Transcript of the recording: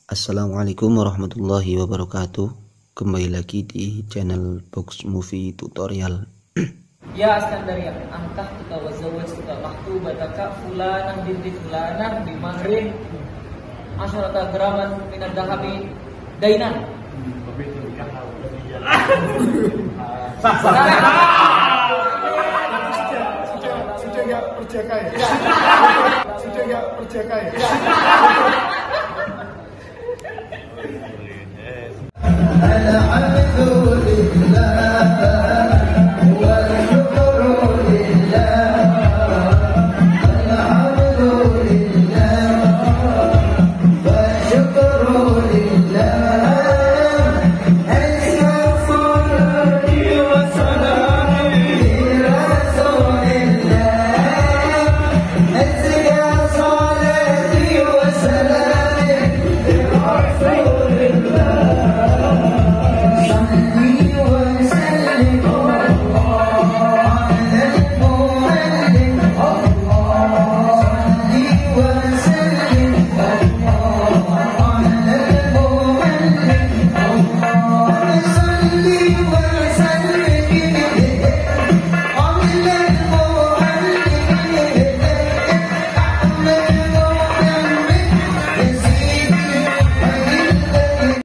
Assalamualaikum warahmatullahi wabarakatuh. Kembali lagi di channel Box Movie Tutorial. Ya Askandaria, angkah tuka wazawaj tuka mahtubataka fulanah binti fulanah bimahrin asyarata graman minad dahabi dainan. Sudah nggak percaya? Sudah nggak percaya?